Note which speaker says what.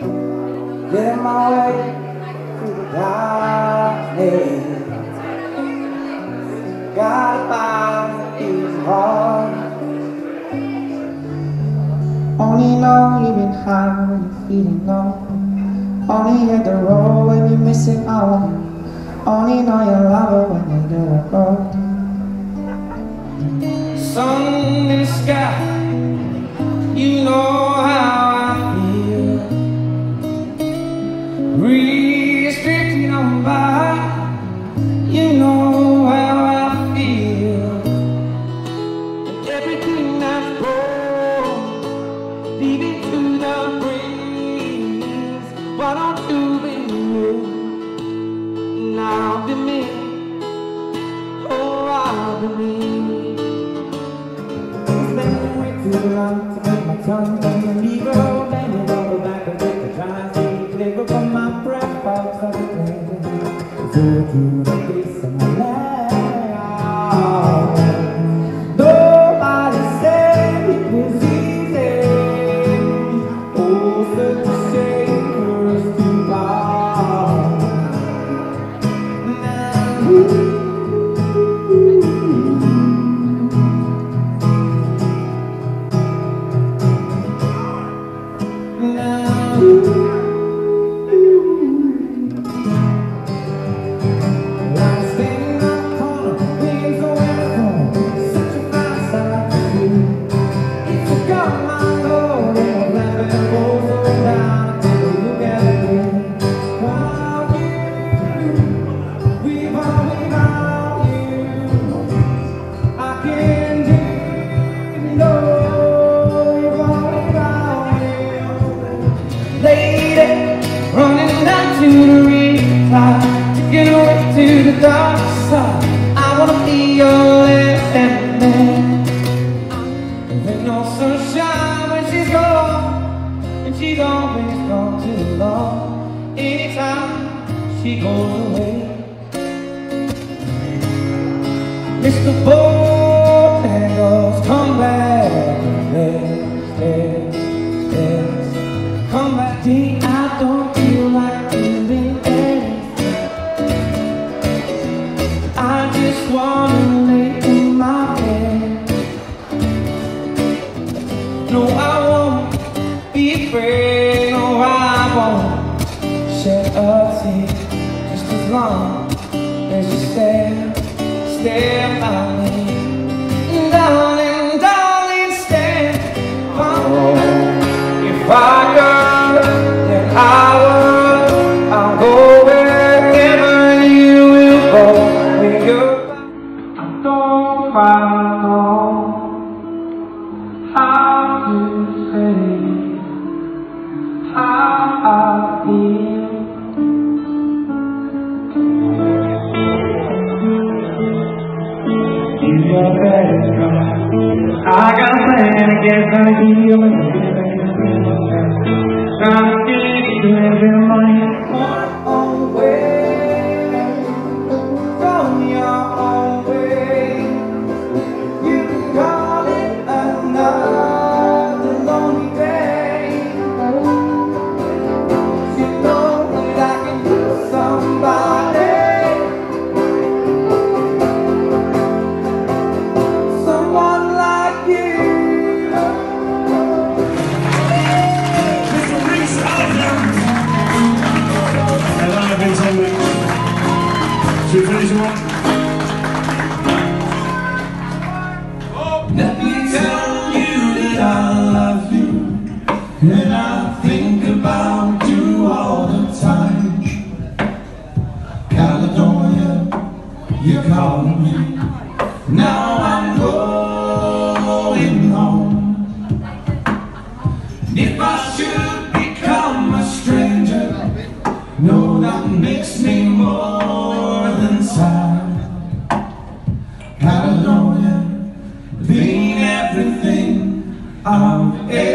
Speaker 1: getting my way through the darkness. Gotta find these heart. Only know you've been high when you're feeling low. Only hit the road when you're missing out. Only know you love her when you gotta go. Sun in the sky, you know how I feel. Breeze drifting on by, you know how I feel. And everything that's wrong, leave it to the breeze. Why don't you be real? Now be me, oh I'll be me. It's been way too long to make my tongue from the lever. Bend it over back and take the try and see it clever from my breath. Folks of the crazy, it's all through the face of my life. Nobody said it was easy. Oh, such a shame for us to part. Running down to the riptide, taking away to the dark side. I wanna be your left-hand man. There's no sunshine when she's gone, and she's always gone too long. Anytime she goes away, Mr. Bojangles, come back, yes, come back, deep. I don't feel like doing anything. I just wanna lay in my bed. No, I won't be afraid. No, I won't shed a tear. Just as long as you stare by me. Darling, darling, stand by me. If I could, I'll go wherever you will go. When you're back, I don't quite know how to say how I feel. You got better come. I got a plan to get back to you. Trying to get you every morning. One own way, from your own way. You can call it another lonely day. You know that I can lose somebody, someone like you.
Speaker 2: Rhys Aliker. And I've been told it. Should we finish one?
Speaker 1: Let me tell you that I love you, and I think about you all the time. Caledonia, you call me. Now I'm going home. If I should become a stranger, no, that makes me more than sad. Caledonia, being everything I've ever